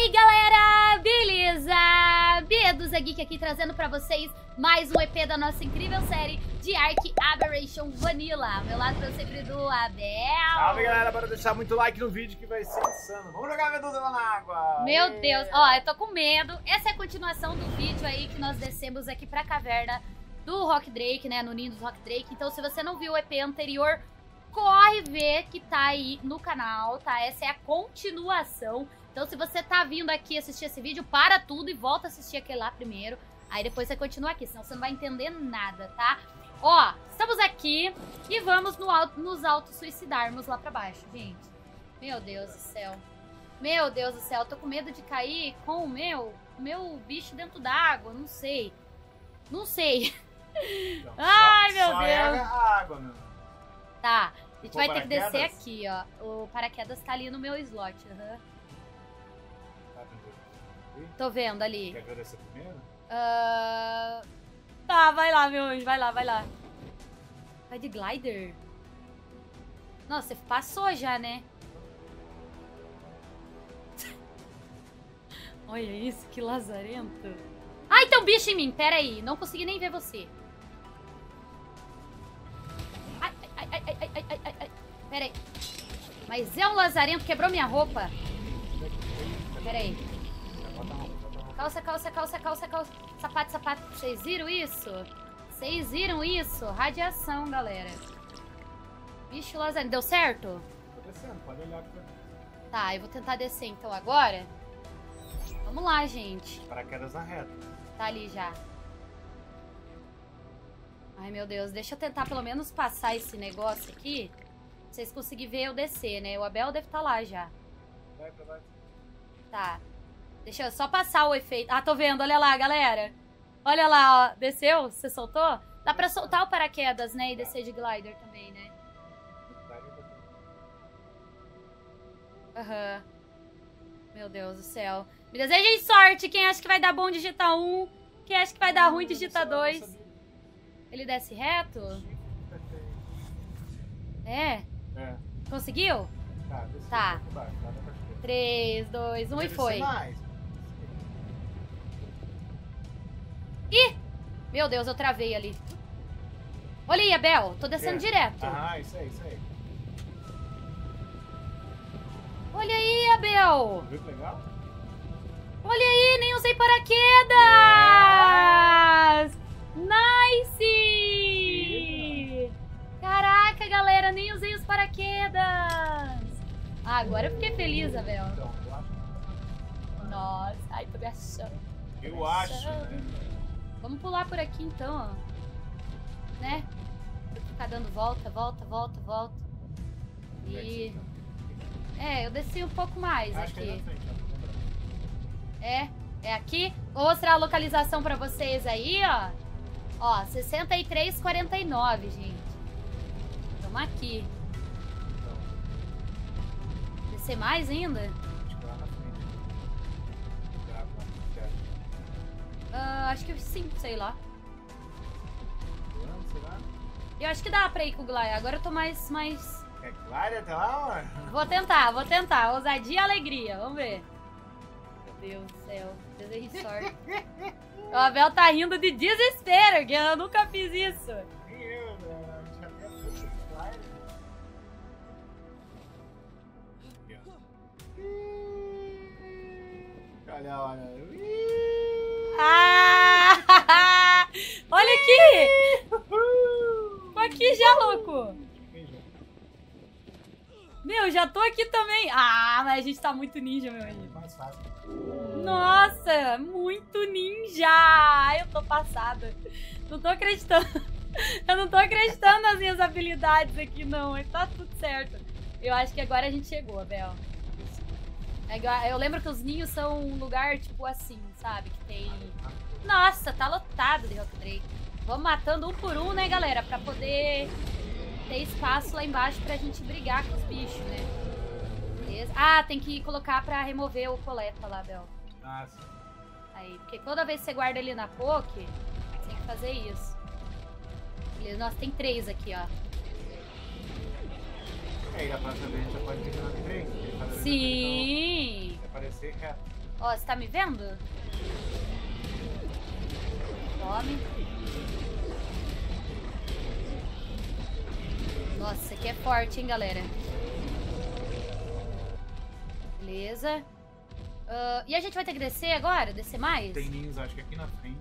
aí, galera! Beleza? Bedos Geek aqui trazendo pra vocês mais um EP da nossa incrível série de Ark Aberration Vanilla. Meu lado eu sempre do Abel. Salve, galera! Bora deixar muito like no vídeo que vai ser insano. Vamos jogar a Medusa lá na água! Meu Deus, ó, eu tô com medo. Essa é a continuação do vídeo aí que nós descemos aqui pra caverna do Rock Drake, né? No ninho do Rock Drake. Então, se você não viu o EP anterior, corre ver que tá aí no canal, tá? Essa é a continuação. Então, se você tá vindo aqui assistir esse vídeo, para tudo e volta a assistir aquele lá primeiro. Aí depois você continua aqui, senão você não vai entender nada, tá? Ó, estamos aqui e vamos nos auto-suicidarmos lá pra baixo, gente. Meu Deus do céu. Meu Deus do céu, eu tô com medo de cair com o meu bicho dentro d'água, não sei. Não sei. Então, Ai, meu só Deus. a água, meu. Tá, a gente O vai ter que descer paraquedas? aqui, ó. O paraquedas tá ali no meu slot, aham. Tá vendo? Tô vendo ali. Quer ver esse primeiro? Tá, vai lá, meu anjo, vai lá, vai lá. Vai de glider? Nossa, você passou já, né? Olha isso, que lazarento. Ai, tem um bicho em mim, pera aí, não consegui nem ver você. Ai, ai, ai, ai, ai, ai, ai, ai. Pera aí. Mas é um lazarento, quebrou minha roupa. Pera aí. Calça, calça, calça, calça, calça. Sapato, sapato. Vocês viram isso? Vocês viram isso? Radiação, galera. Bicho lazarento. Deu certo? Tô descendo, pode olhar pra mim. Tá, eu vou tentar descer então agora. Vamos lá, gente. Paraquedas na reta. Tá ali já. Ai, meu Deus. Deixa eu tentar pelo menos passar esse negócio aqui. Pra vocês conseguirem ver eu descer, né? O Abel deve estar lá já. Vai pra baixo. Tá. Deixa eu só passar o efeito. Ah, tô vendo. Olha lá, galera. Olha lá, ó. Desceu? Você soltou? Dá pra soltar o paraquedas, né? E descer de glider também, né? Aham. Meu Deus do céu. Me desejem sorte. Quem acha que vai dar bom, digita 1. Quem acha que vai dar ruim, digita 2. Ele desce reto? É? É. Conseguiu? Tá, desceu Tá. pra baixo. Nada pra esquerda. 3, 2, 1 e Deve foi. ser mais. Ih! Meu Deus, eu travei ali. Olha aí, Abel. Tô descendo direto. Ah, isso aí, isso aí. Olha aí, Abel. Viu que legal? Olha aí, nem usei paraquedas. Nice! Caraca, galera, nem usei os paraquedas. Ah, agora eu fiquei feliz, Abel. Então, eu acho. Nossa, ai, tô me achando. Eu acho, né? Vamos pular por aqui então, ó. Né? Ficar dando volta, volta, volta, volta. E... É, eu desci um pouco mais Acho que é aqui. na frente, ó. É aqui. Vou mostrar a localização pra vocês aí, ó. Ó, 6349, gente. Tamo aqui. Descer mais ainda? Acho que lá na frente. Grava lá, certo. Acho que sim, sei lá. Sei lá. Eu acho que dá pra ir com o glider. Agora eu tô mais... É claro até lá, mano? Vou tentar. Ousadia e alegria. Vamos ver. Meu Deus do céu. Desejo sorte. O Abel tá rindo de desespero, que eu nunca fiz isso. Nem eu, né? Já até fui claro. Olha, olha. Ah! Olha aqui! Tô aqui já, louco. Meu, já tô aqui também. Ah, mas a gente tá muito ninja, meu amigo. Mais fácil. Nossa, muito ninja. Eu tô passada. Não tô acreditando. Eu não tô acreditando nas minhas habilidades aqui, não. Mas tá tudo certo. Eu acho que agora a gente chegou, Abel. Eu lembro que os ninhos são um lugar, tipo assim, sabe? Que tem... Nossa, tá lotado de Rock Drake. Vamos matando um por um, né, galera? Pra poder ter espaço lá embaixo pra gente brigar com os bichos, né? Beleza? Ah, tem que colocar pra remover o coleta lá, Bel. Ah, sim. Aí, porque toda vez que você guarda ele na poke, você tem que fazer isso. Beleza, nossa, tem 3 aqui, ó. E aí, da próxima vez a gente já pode terminar no trem. Sim! Vai aparecer reto. Ó, você tá me vendo? Tome. Nossa, isso aqui é forte, hein, galera? Beleza. E a gente vai ter que descer agora? Descer mais? Tem ninhos, acho que aqui na frente.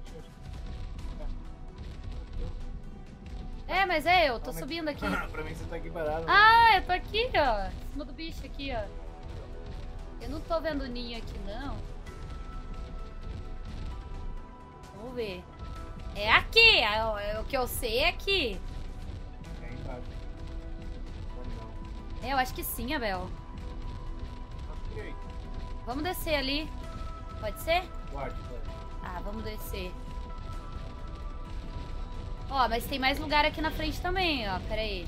É, mas eu tô subindo aqui. Pra mim você tá aqui parado. Ah, eu tô aqui, ó. Em cima do bicho aqui, ó. Eu não tô vendo ninho aqui, não. Vamos ver. É aqui. O que eu sei é aqui. É aí embaixo. Não. Eu acho que sim, Abel. Acho que é aí. Vamos descer ali. Pode ser? Pode. Ah, vamos descer. Ó, mas tem mais lugar aqui na frente também, ó. Pera aí.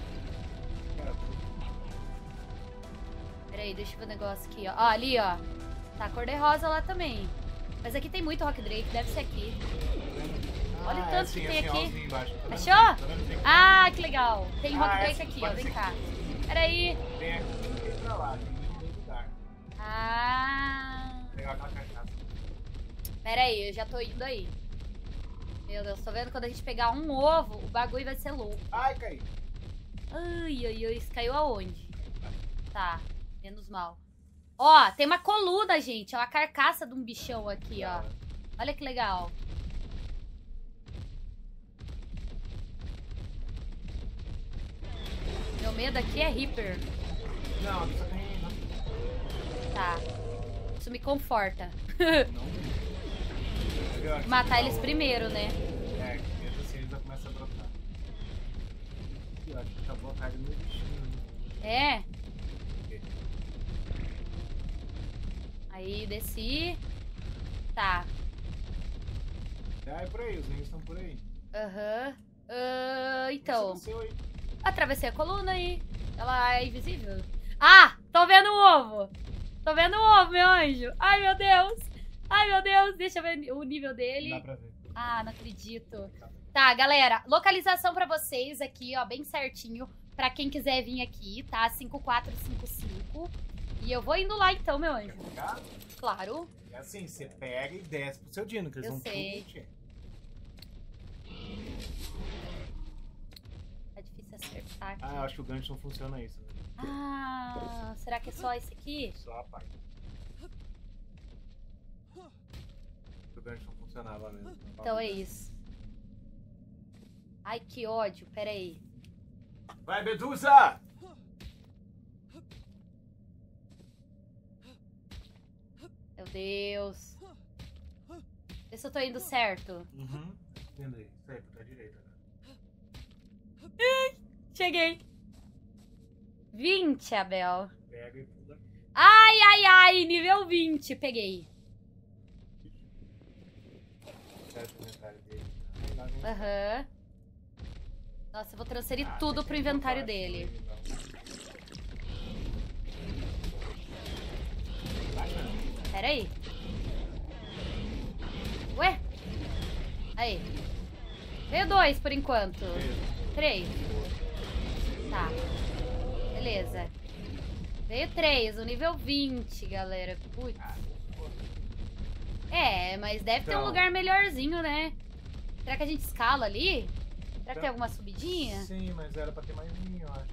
Pera aí, deixa eu ver o negócio aqui, ó. Ó, ali, ó. Tá cor-de-rosa lá também. Mas aqui tem muito Rock Drake, deve ser aqui. Olha o tanto que tem aqui. Achou? Ah, que legal. Tem Rock Drake aqui, ó. Vem cá. Pera aí. Tem aqui, tem pra lá. Tem muito lugar. Ah. Vou pegar aquela cachaça. Pera aí, eu já tô indo aí. Meu Deus, tô vendo quando a gente pegar um ovo, o bagulho vai ser louco. Ai, caí. Ai, ai, ai. Isso caiu aonde? Tá, menos mal. Ó, tem uma coluna, gente. É uma carcaça de um bichão aqui, ó. Olha que legal. Meu medo aqui é Reaper. Não, só tem... Não. Tá. Isso me conforta. Não. Matar eles primeiro, né? É, mesmo assim eles já começam a brotar. Eu acho que acabou a carga do meu bichinho. É. Aí, desci. Tá. É por aí, os ninhos estão por aí. Aham. Então. Você aí. Atravessei a coluna aí. Ela é invisível. Ah! Tô vendo o ovo! Tô vendo o ovo, meu anjo! Ai, meu Deus! Ai, meu Deus! Deixa eu ver o nível dele. Dá pra ver. Ah, não acredito. Tá, galera. Localização pra vocês aqui, ó. Bem certinho. Pra quem quiser vir aqui, tá? 5455. E eu vou indo lá então, meu anjo. Quer pegar? Claro. É assim, você pega e desce pro seu Dino, que eles Eu vão sei. tudo curtir. É difícil acertar aqui. Ah, eu acho que o gancho não funciona isso. Né? Ah, será que é só esse aqui? Só a parte. O gancho não funcionava mesmo. Então é isso. Ai, que ódio. Pera aí. Vai, Medusa! Meu Deus. Vê se eu tô indo certo. Uhum. Vendo aí. Certo, pra direita. Cheguei. 20, Abel. Pega e pula. Ai, ai, ai. Nível 20. Peguei. Fecha o inventário dele. Lá vem. Aham. Nossa, eu vou transferir tudo pro inventário dele. Pera aí. Ué? Aí. Veio 2 por enquanto. 3. Tá. Beleza. Veio 3, o nível 20, galera. Putz. É, mas deve ter um lugar melhorzinho, né? Será que a gente escala ali? Será que tem alguma subidinha? Sim, mas era pra ter mais ninho, eu acho.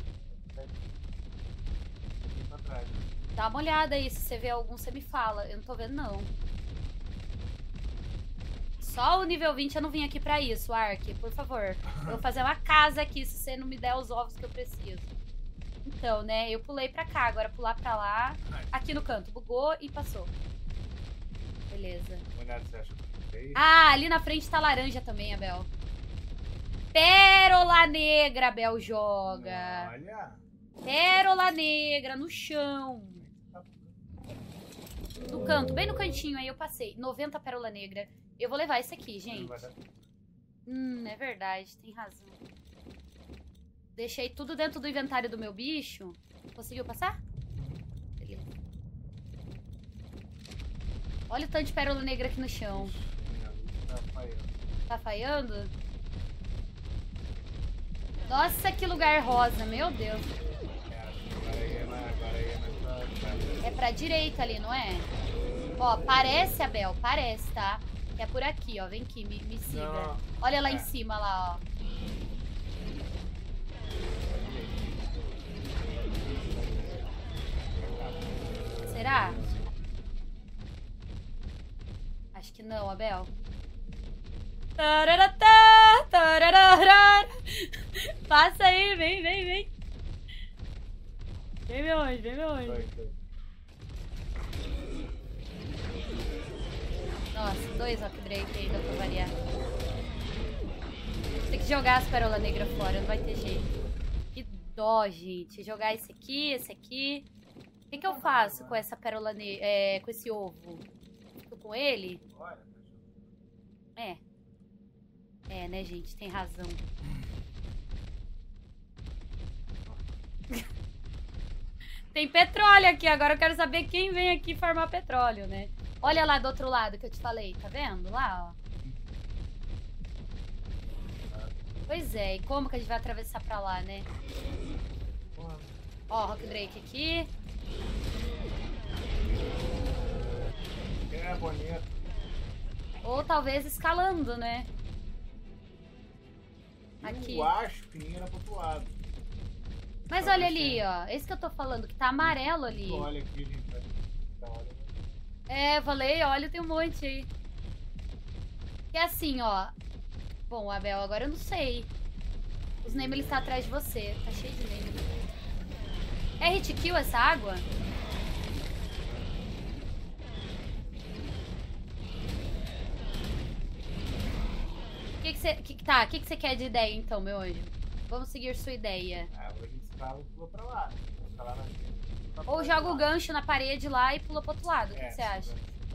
Aqui pra trás. Dá uma olhada aí, se você vê algum, você me fala. Eu não tô vendo, não. Só o nível 20 eu não vim aqui pra isso, Ark, por favor. Eu vou fazer uma casa aqui, se você não me der os ovos que eu preciso. Então, né, eu pulei pra cá, agora pular pra lá. Aqui no canto, bugou e passou. Beleza. Uma olhada, você acha que é isso? Ah, ali na frente tá laranja também, Abel. Pérola negra, Abel joga. Olha. Pérola negra no chão. No canto, bem no cantinho aí eu passei. 90 pérola negra. Eu vou levar esse aqui, gente. É verdade, tem razão. Deixei tudo dentro do inventário do meu bicho. Conseguiu passar? Beleza. Olha o tanto de pérola negra aqui no chão. Tá falhando? Nossa, que lugar rosa, meu Deus. Agora aí é mais É pra direita ali, não é? Ó, parece, Abel, parece, tá? Que é por aqui, ó. Vem aqui, me siga. Não. Olha lá em cima, lá, ó. Será? Acho que não, Abel. Tararatá, tararará. Passa aí, vem, vem, vem. Vem meu anjo, vem meu anjo. Foi. Nossa, 2 Rock Drake ainda pra variar. Tem que jogar as pérolas negras fora, não vai ter jeito. Que dó, gente. Jogar esse aqui, esse aqui. O que eu faço com essa pérola negra, com esse ovo? Fico com ele? É, né, gente? Tem razão. Tem petróleo aqui. Agora eu quero saber quem vem aqui farmar petróleo, né? Olha lá do outro lado que eu te falei. Tá vendo? Lá, ó. Pois é. E como que a gente vai atravessar pra lá, né? Ó, Rock Drake aqui. É bonito. Ou talvez escalando, né? Aqui. Eu acho que nem era pro outro lado. Mas olha ali, ó. Esse que eu tô falando, que tá amarelo ali. Olha aqui, gente. É, falei, olha, tem um monte aí. Que é assim, ó. Bom, Abel, agora eu não sei. Os Name, ele está atrás de você. Tá cheio de Name. É hit kill essa água? O que você quer de ideia, então, meu anjo? Vamos seguir sua ideia. Ah, a gente escala e pula pra lá. Escalar na frente. Ou joga o gancho na parede lá e pula pro outro lado. O que você acha? Esse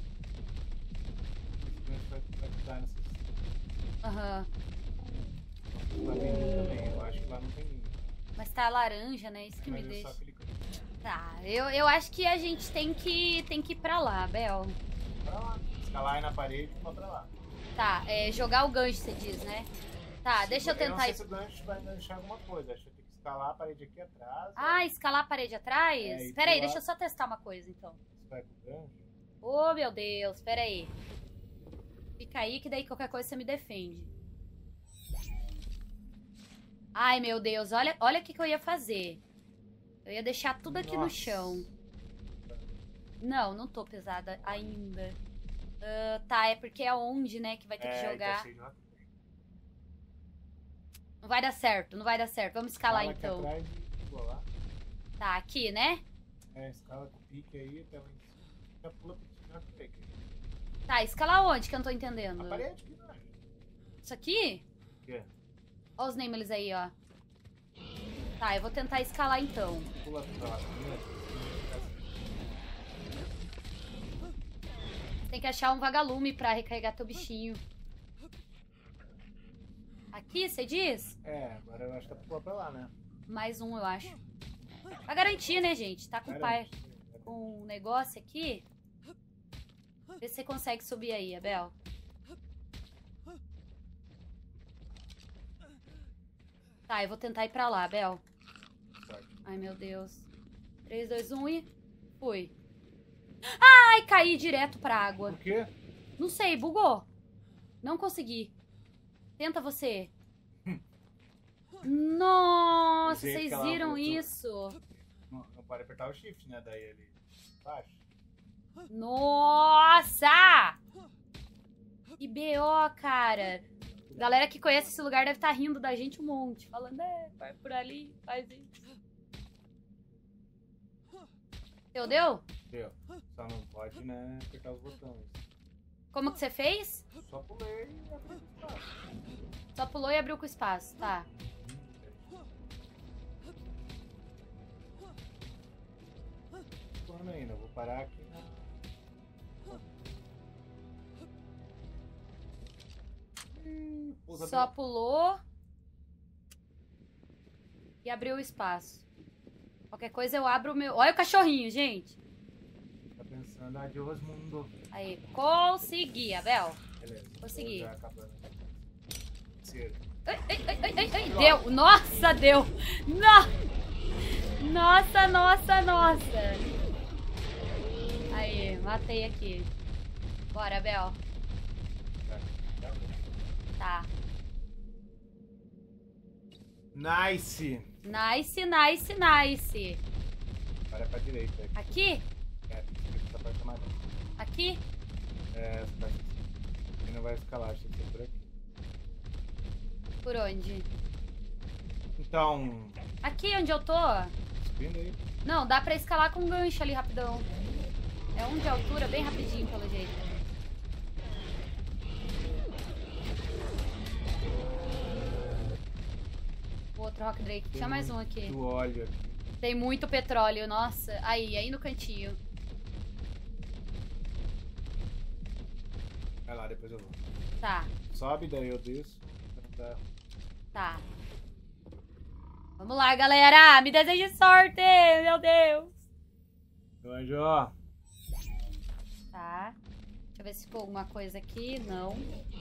gancho vai dar nessas... Aham. Lá tem ninho também. Eu acho que lá não tem ninho. Mas tá laranja, né? Isso que me Mas é deixa. só aquele canto. Tá, eu acho que a gente tem que ir pra lá, Bel. Pra lá. Escalar aí na parede e pula pra lá. Tá, jogar o gancho, você diz, né? Tá, deixa eu Eu tentar... não sei se o gancho vai enganchar alguma coisa. Acho que eu tenho que escalar a parede aqui atrás. Ah, escalar a parede atrás? É, Pera aí, pular. deixa eu só testar uma coisa, então. Você vai com o gancho. Ô, meu Deus, pera aí. Fica aí que daí qualquer coisa você me defende. Ai, meu Deus, olha o que eu ia fazer. Eu ia deixar tudo aqui no chão. Não tô pesada ainda. Tá, é porque é onde, né, que vai ter que jogar. Tá cheio de rock. Não vai dar certo, não vai dar certo. Vamos escalar, Escala aqui então. atrás e pula lá. Tá, aqui, né? Escala com o pique aí até lá em cima. Já pula pro rock break. Tá, escalar onde que eu não tô entendendo? A parede aqui, não é? Isso aqui? O quê? Ó os nameless aí, ó. Tá, eu vou tentar escalar, então. Pula pra lá. Tem que achar um vagalume pra recarregar teu bichinho. Aqui, você diz? Agora eu acho que é pra pular pra lá, né? Mais um, eu acho. Pra garantir, né, gente? Tá com o pai com um negócio aqui. Vê se você consegue subir aí, Abel. Tá, eu vou tentar ir pra lá, Abel. Ai, meu Deus. 3, 2, 1 e... Fui. Ai, caí direto pra água. Por quê? Não sei, bugou. Não consegui. Tenta você. Nossa, O jeito vocês que ela viram voltou. isso? Não pode apertar o shift, né? Daí ele... Baixo. Nossa! Que BO, cara. Galera que conhece esse lugar deve estar rindo da gente um monte. Falando, vai por ali, faz isso. Deu? Deu. Só não pode, né, apertar os botões. Como que você fez? Só pulei e abri o espaço. Só pulou e abriu com espaço, tá. Pulando ainda, vou parar aqui na... Só pulou e abriu o espaço. Qualquer coisa eu abro o meu... Olha o cachorrinho, gente. Tá pensando, adiós mundo. Aí, consegui, Abel. Beleza. Consegui. Já acabando. Terceiro. Ai, deu. Nossa, deu. Nossa. Aí. Matei aqui. Bora, Bel. Tá. Nice! Nice, nice, nice. Agora é pra direita. Aqui? Essa parte é mais longe. Aqui? Essa parte. Ele não vai escalar, acho que tem que ser por aqui. Por onde? Então. Aqui onde eu tô? Subindo aí. Não, dá pra escalar com um gancho ali rapidão. É um de altura, bem rapidinho, pelo jeito. O outro Rock Drake. Tinha mais um aqui. Do óleo aqui. Tem muito petróleo, nossa. Aí no cantinho. Vai lá, depois eu vou. Tá, Sobe, daí eu desço. tá. Vamos lá, galera. Me deseje sorte, meu Deus. Anjo, ó. Tá. Deixa eu ver se ficou alguma coisa aqui. Não.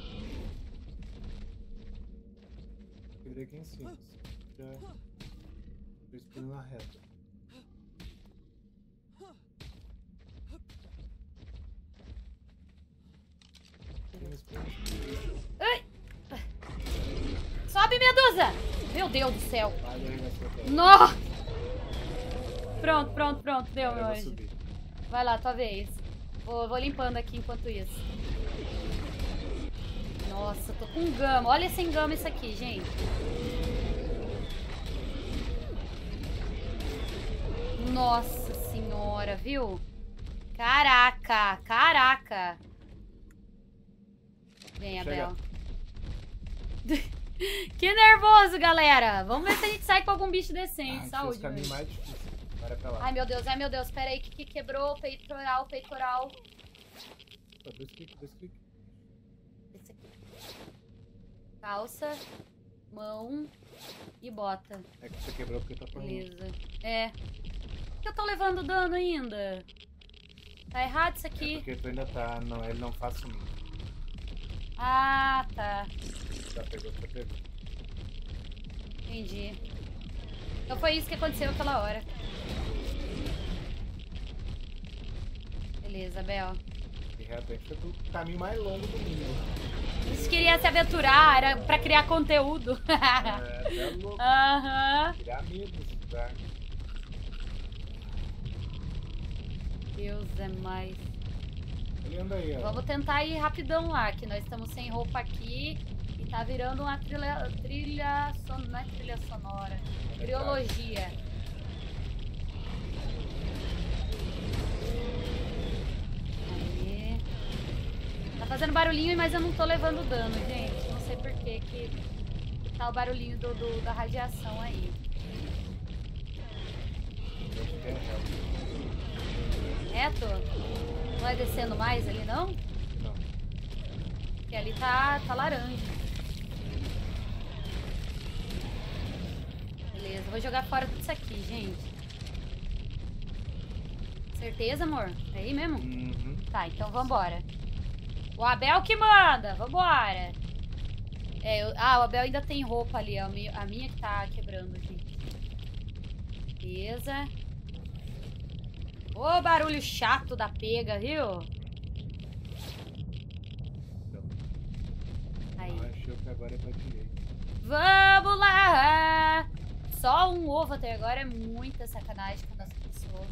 Peguei aqui em cima. Já. Tô esperando na reta. Ai. Sobe, Medusa! Meu Deus do céu. Vai, arregaçou a tela. Nossa! Pronto. Deu, Agora meu eu vou anjo. subir. Vai lá, tua vez. Vou limpando aqui enquanto isso. Nossa, tô com gama. Olha sem gama isso aqui, gente. Nossa senhora, viu? Caraca. Vem, Abel. Que nervoso, galera. Vamos ver se a gente sai com algum bicho decente. Saúde, meu caminho anjo. mais difícil. Bora pra lá. Ai, meu Deus. Pera aí, que quebrou. Peitoral. Ó, dois cliques. Esse aqui. Calça, mão e bota. É que você quebrou porque tá falando. Beleza. É. Por que eu tô levando dano ainda? Tá errado isso aqui. É porque tu ainda tá. Não, ele não faz sumir. Ah, tá. Já pegou. Entendi. Então foi isso que aconteceu aquela hora. Beleza, Bel. De repente foi o caminho mais longo do mundo. A gente queria se aventurar, era pra criar conteúdo. É louco. Aham. Tirar medo, tá? Deus é mais. Ele anda aí, ó. Vamos tentar ir rapidão lá, que nós estamos sem roupa aqui e tá virando uma não é trilha sonora, trilogia. Aí. Tá fazendo barulhinho, mas eu não tô levando dano, gente. Não sei por que tá o barulhinho da radiação aí. Reto? Não vai descendo mais ali, não? Não. Porque ali tá laranja. Beleza, vou jogar fora tudo isso aqui, gente. Certeza, amor? É aí mesmo? Uhum. Tá, então vambora. O Abel que manda, vambora. O Abel ainda tem roupa ali, a minha que tá quebrando, gente. Beleza. Ô, barulho chato da pega, viu? Aí. Achou que agora é pra direita. Vamos lá! Só um ovo até agora é muita sacanagem com a nossa pessoa.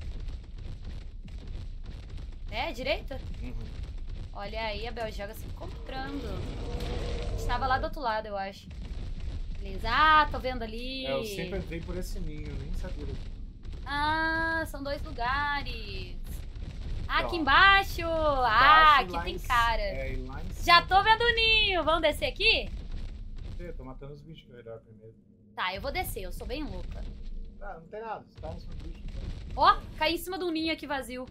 É, direita? Uhum. Olha aí, a Bel joga se encontrando. Estava lá do outro lado, eu acho. Beleza. Ah, tô vendo ali. Eu sempre entrei por esse ninho, nem sabia. Ah, são dois lugares. Ah, aqui Então, embaixo. Ah, aqui lá tem em cara. É, e lá em cima. Já tô vendo o ninho. Vamos descer aqui? Eu tô matando os bichos ao redor primeiro. Tá, eu vou descer. Eu sou bem louca. Ah, não tem nada. Você tá nos bichos. Ó, caí em cima de um ninho aqui vazio.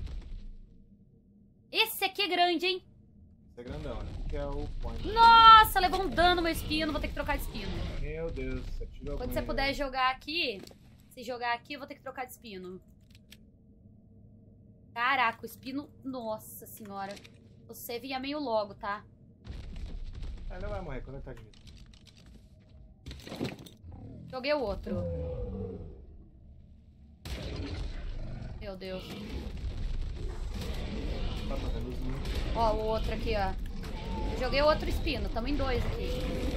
Esse aqui é grande, hein? Esse é grandão, né? Que é o point. Nossa, levou um dano meu espino. Vou ter que trocar de espino. Meu Deus, você tirou Quando você puder jogar aqui... Se jogar aqui, eu vou ter que trocar de espino. Caraca, o espino... Nossa senhora. Você vinha meio logo, tá? Ah, não vai morrer quando ele tá de vida. Joguei o outro. Meu Deus. Tá vendo os números? Ó, o outro aqui, ó. Eu joguei o outro espino, tamo em 2 aqui.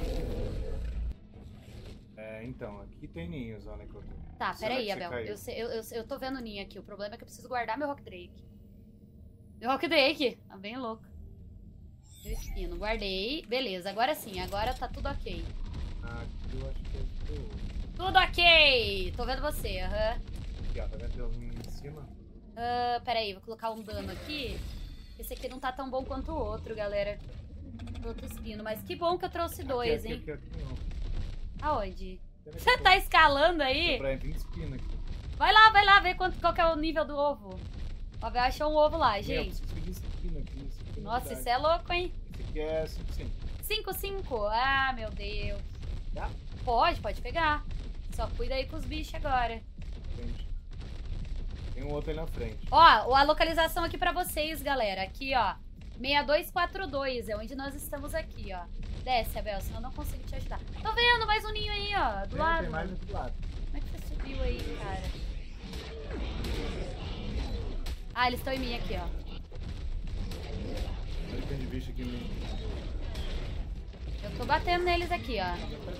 É, então, aqui tem ninhos, olha que eu tô. Tá, Será peraí, que você Abel. caiu? Eu tô vendo o ninho aqui. O problema é que eu preciso guardar meu Rock Drake. Meu Rock Drake. Tá bem louco. Meu espino. Guardei. Beleza, agora sim. Agora tá tudo ok. Ah, aqui eu acho que é Tudo ok! Tô vendo você, aham. aqui, ó, tá vendo? Tem uns ninhos em cima. Peraí, vou colocar um dano aqui. Esse aqui não tá tão bom quanto o outro, galera. O outro espino. Mas que bom que eu trouxe dois, hein? Aqui, não. Aonde? Tem aqui, Você tá escalando aí? Pra vir espino aqui. Vai lá, ver qual que é o nível do ovo. O Abel achou um ovo lá, Meu, gente. preciso de espino aqui. Isso aqui é Nossa, novidade. isso é louco, hein? Esse aqui é 5-5. 5-5. Ah, meu Deus. Dá? Pode pegar. Só cuida aí com os bichos agora. Frente. Tem um outro aí na frente. Ó, a localização aqui pra vocês, galera. Aqui, ó. 6242 é onde nós estamos aqui, ó. Desce, Abel, senão eu não consigo te ajudar. Tô vendo mais um ninho aí, ó. Do lado. Tem mais do lado. Como é que você subiu aí, cara? Ah, eles estão em mim aqui, ó. Olha tem de bicho aqui mesmo. Eu tô batendo neles aqui, ó.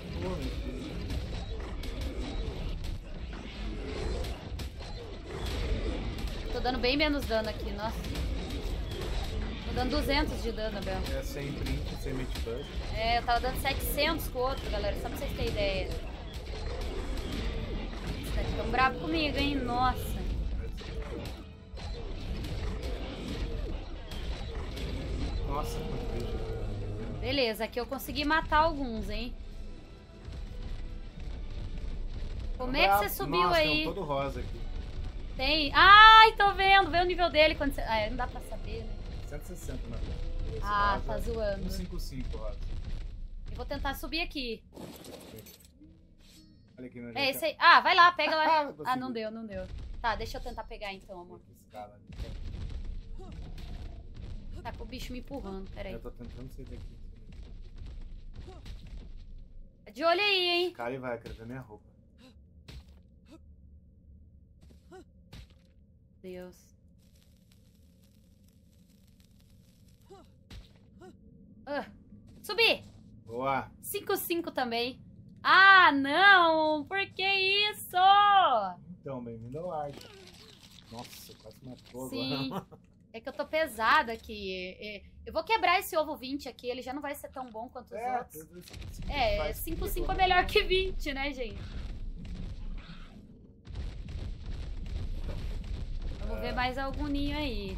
Tô dando bem menos dano aqui, nossa. Tô dando 200 de dano, Abel. É sem print, sem mitbus. É, eu tava dando 700 com o outro, galera. Só pra vocês terem ideia. Vocês tá tão bravo comigo, hein? Nossa. Nossa, quanto bicho. Beleza, aqui eu consegui matar alguns, hein? Como é que você subiu Nossa, aí? tem um todo rosa aqui. Tem. Ai, tô vendo. Vê o nível dele quando você... Ah, não dá pra saber, né? 160 na frente. Esse Ah, rosa tá é zoando. 155 rosa. Eu vou tentar subir aqui. Olha aqui no É esse aí. Ah, vai lá, pega lá. Consegui. Ah, não deu, não deu. Tá, deixa eu tentar pegar então, amor. Escala. Tá com o bicho me empurrando, peraí. Eu tô tentando sair daqui. De olho aí, hein? Cara, e vai, quero ver minha roupa. Deus. Subi! Boa! 5-5 também. Ah, não! Por que isso? Então, bem-vindo ao Ark. Nossa, quase matou Sim. agora. É que eu tô pesada aqui. Eu vou quebrar esse ovo 20 aqui, ele já não vai ser tão bom quanto os outros. 5-5 é melhor que 20, né, gente? Vamos ver mais algum ninho aí.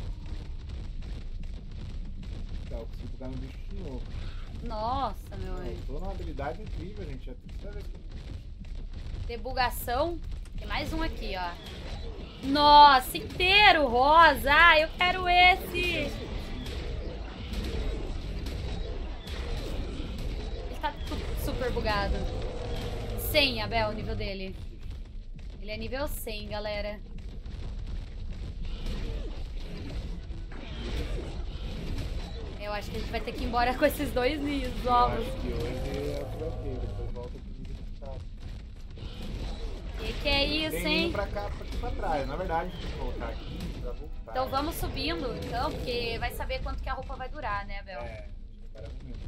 Tá, eu consigo pegar no bicho de novo. Nossa, meu Eu anjo. tô numa habilidade incrível, gente. É a terceira vez que eu... Debugação. Tem mais um aqui, ó. Nossa, inteiro rosa. Ah, eu quero esse. Ele tá super bugado. 100, Abel, o nível dele. Ele é nível 100, galera. Eu acho que a gente vai ter que ir embora com esses dois ninhos Eu novos. acho que hoje é o troqueiro, depois volta pro vídeo que tá. Que é isso, Tem hein? indo pra cá, pra aqui pra trás. Na verdade, a gente tem que voltar aqui pra voltar. Então vamos subindo, então, porque vai saber quanto que a roupa vai durar, né, Abel? É, espera um momento.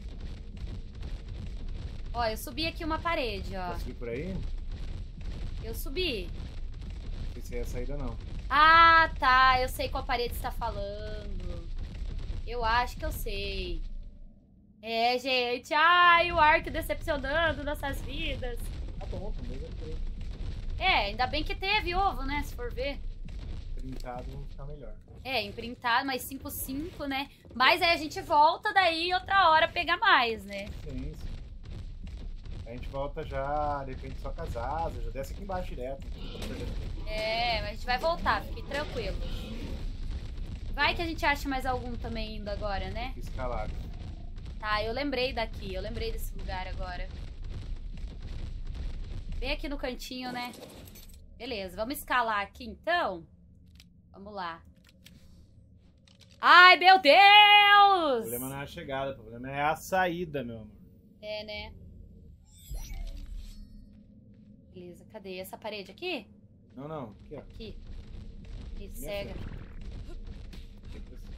Ó, eu subi aqui uma parede, ó. Posso subir por aí? Eu subi. Não sei se é a saída não. Ah, tá. Eu sei qual parede você tá falando. Eu acho que eu sei. É, gente. Ai, o Ark decepcionando nossas vidas. Tá bom, também já foi. É, ainda bem que teve ovo, né? Se for ver. Printado vai ficar melhor. É, imprintado, mais 5-5, né? Mas aí a gente volta daí outra hora pegar mais, né? Sim, sim. A gente volta já, de repente, só com as asas, já desce aqui embaixo direto. É, mas a gente vai voltar, fique tranquilo. Vai que a gente acha mais algum também indo agora, né? Escalado. Tá, eu lembrei daqui, eu lembrei desse lugar agora. Bem aqui no cantinho, né? Beleza, vamos escalar aqui então? Vamos lá. Ai, meu O Deus! problema não é a chegada, o problema é a saída, meu amor. É, né? Beleza, cadê? Essa parede aqui? Não, não. Aqui, ó. Aqui. Isso, Minha cega. frente. Aqui pra cima.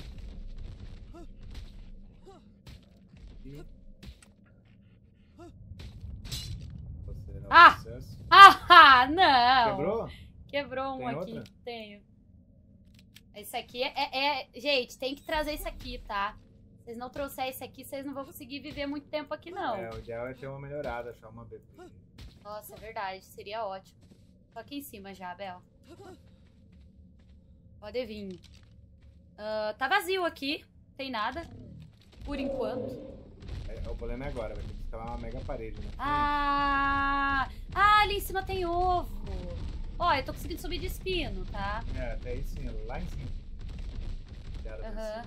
não. Quebrou? Quebrou um Tem aqui. outra? Tenho. Esse aqui Gente, tem que trazer isso aqui, tá? Se vocês não trouxerem esse aqui, vocês não vão conseguir viver muito tempo aqui, não. É, o ideal é ter uma melhorada, achar uma BP. Nossa, é verdade. Seria ótimo. Tô aqui em cima já, Bel. Pode vir. Tá vazio aqui. Tem nada. Por enquanto. O problema é agora, vai ter que instalar uma mega parede, né? Ali em cima tem ovo. Ó, eu tô conseguindo subir de espino, tá? É, até aí sim, lá em cima. Aham.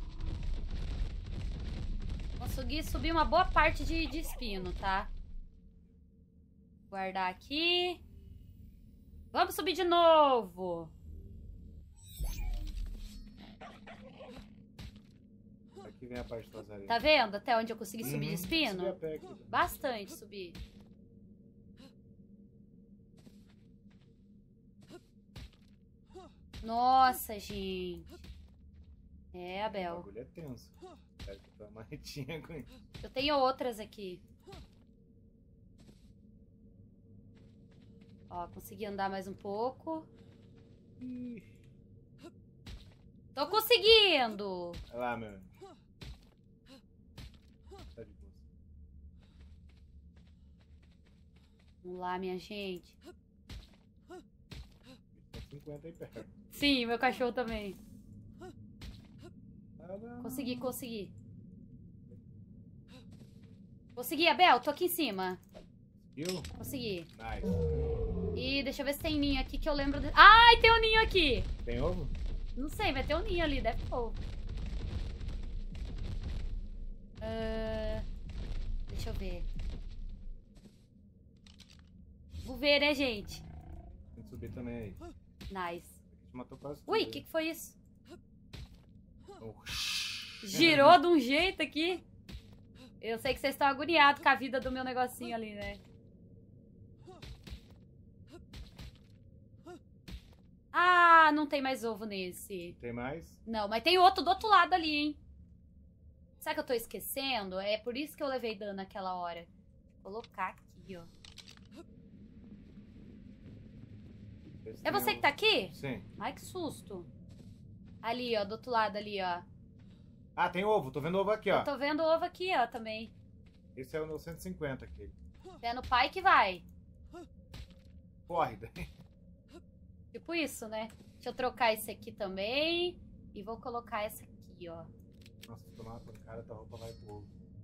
Consegui subir uma boa parte de espino, tá? Guardar aqui. Vamos subir de novo. Aqui vem a parte das areias. Tá vendo até onde eu consegui subir de espino? Subir a pé aqui. Bastante subir. Nossa, gente. É, O Abel. bagulho é tenso. Espero que eu tô uma retinha com isso. Eu tenho outras aqui. Ó, consegui andar mais um pouco. Ih, Tô conseguindo! olha lá, meu. Tá de boa. Vamos lá, minha gente. Tem 50 aí perto. Sim, meu cachorro também. Ah, não. Consegui. Consegui, Abel. Tô aqui em cima. Viu? Consegui. Nice. E deixa eu ver se tem ninho aqui que eu lembro... Ai, tem um ninho aqui! Tem ovo? Não sei, vai ter um ninho ali, deve ter ovo. Deixa eu ver. Vou ver, né, gente? Tem que subir também aí. Nice. Te matou quase tudo Ui, aí. o que foi isso? Oh. Girou de um jeito aqui. Eu sei que vocês estão agoniados com a vida do meu negocinho ali, né? Ah, não tem mais ovo nesse. Tem mais? Não, mas tem outro do outro lado ali, hein? Sabe que eu tô esquecendo? É por isso que eu levei dano naquela hora. Vou colocar aqui, ó. Esse É tem você que ovo. tá aqui? Sim. Ai, que susto. Ali, ó, do outro lado ali, ó. Ah, tem ovo. Tô vendo ovo aqui, ó. Eu tô vendo ovo aqui, ó, também. Esse é o meu 150 aqui. É no pai que vai. Corre daí. Tipo isso, né? Deixa eu trocar esse aqui também. E vou colocar esse aqui, ó. Nossa, se tomar uma pancada, tua roupa vai pro ovo.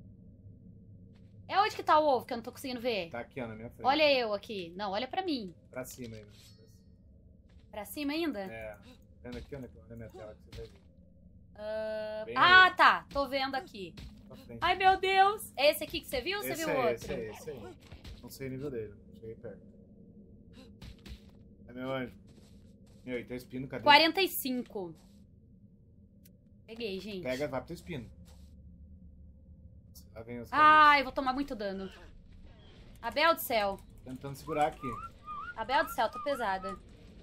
É onde que tá o ovo que eu não tô conseguindo ver? Tá aqui, ó, na minha frente. Olha eu aqui. Não, olha pra mim. Pra cima aí, né? Pra cima ainda? É. Vendo aqui, ó, na minha tela que você vai ver. Bem Ah, aí. tá. Tô vendo aqui. Pra frente. Ai, meu Deus. É esse aqui que você viu ou você Esse viu o aí, outro? esse aí. Não sei o nível dele. Cheguei perto. É meu anjo. Meu, e teu espino, cadê? 45. Peguei, gente. Pega, vai pro teu espino. Lá vem os cabelos. Ai, eu vou tomar muito dano. Abel do céu. Tentando segurar aqui. Abel do céu, tô pesada.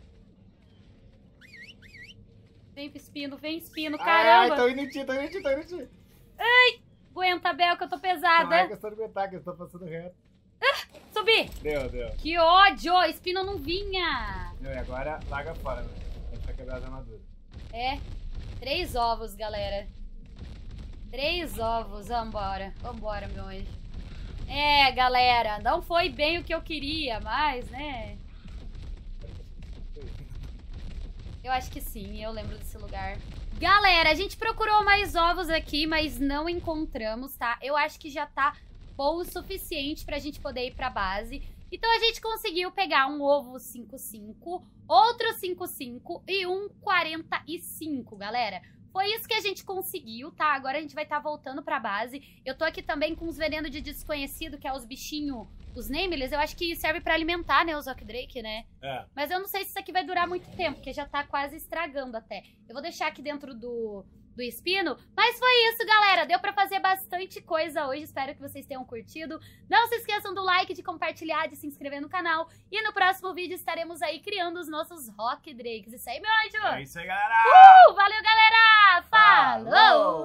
Vem espino, caramba. Ai, tô indo em ti. Aguenta, Abel, que eu tô Não é pesada. questão de aguentar, que eu tô passando reto. Subi. Deu. Que ódio. Espino não vinha. Meu, e agora larga fora, né? A gente vai quebrar as armaduras. É. 3 ovos, galera. 3 ovos. Vambora. Vambora, meu anjo. É, galera. Não foi bem o que eu queria, mas, né? Eu acho que sim, eu lembro desse lugar. Galera, a gente procurou mais ovos aqui, mas não encontramos, tá? Eu acho que já tá bom o suficiente pra gente poder ir pra base. Então a gente conseguiu pegar um ovo 5,5, outro 5,5 e um 45, galera. Foi isso que a gente conseguiu, tá? Agora a gente vai estar voltando pra base. Eu tô aqui também com os venenos de desconhecido, que é os bichinhos, os Nameless. Eu acho que serve pra alimentar, né, os Rockdrake, né? É. Mas eu não sei se isso aqui vai durar muito tempo, porque já tá quase estragando até. Eu vou deixar aqui dentro do espino. Mas foi isso, galera. Deu pra fazer bastante coisa hoje. Espero que vocês tenham curtido. Não se esqueçam do like, de compartilhar, de se inscrever no canal. E no próximo vídeo estaremos aí criando os nossos Rockdrakes. Isso aí, meu anjo! É isso aí, galera! Valeu, galera! Falou!